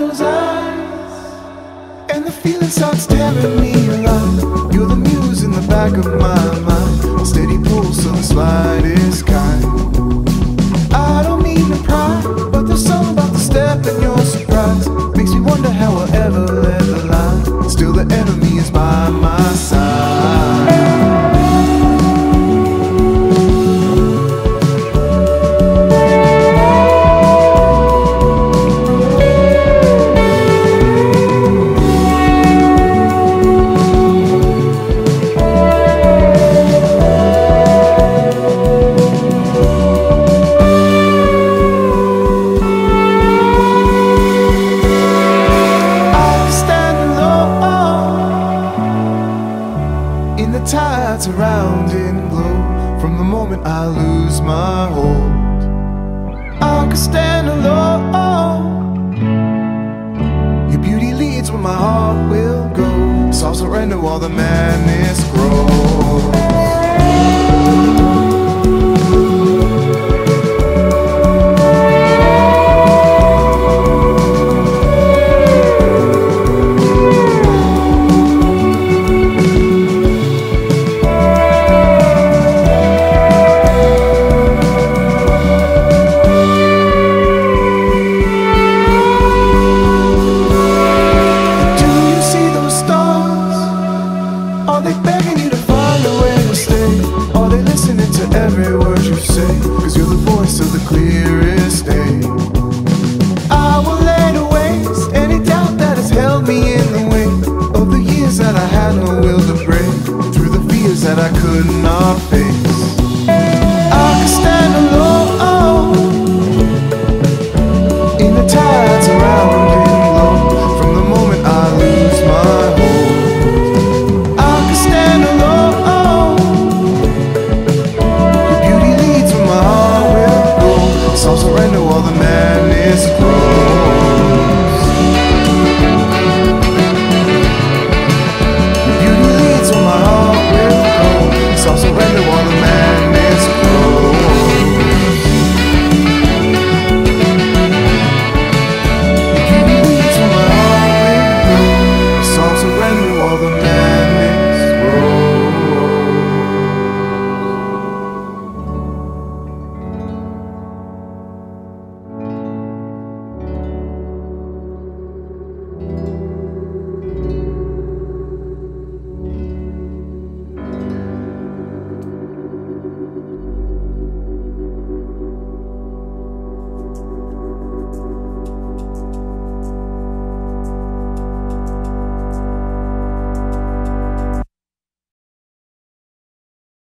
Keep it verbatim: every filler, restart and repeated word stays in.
those eyes, and the feeling starts tearing me alive. You're the muse in the back of my mind, a steady pulse of the slightest kind. I don't mean to pry, but there's something about the step and your surprise makes me wonder how I'll ever let the line. Still the enemy is by my side. In the tides around in glow, from the moment I lose my hold, I can stand alone. Your beauty leads where my heart will go, so I'll surrender while the madness grows. Are they begging you to find a way to stay? Are they listening to every word you say? Cause you're the voice of the clearest day. I will lay to waste any doubt that has held me in the way of the years that I had no will to break, through the fears that I could not face. I could stand alone.